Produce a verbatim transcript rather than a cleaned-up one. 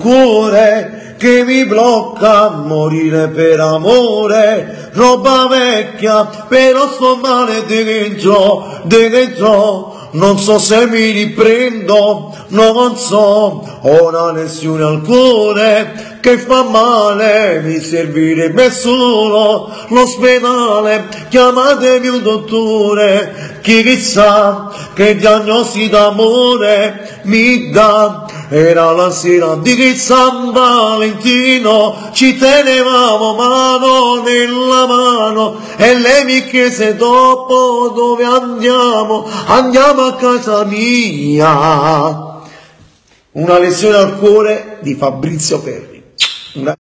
cuore che mi blocca a morire per amore, roba vecchia, però sto male dentro, dentro, non so se mi riprendo, non so, ho una lesione al cuore che fa male, mi servirebbe solo l'ospedale, chiamatemi un dottore, chi sa che diagnosi d'amore mi dà. Era la sera di San Valentino, ci tenevamo mano nella mano e lei mi chiese dopo dove andiamo, andiamo a casa mia. Una lesione al cuore di Fabrizio Ferri. Una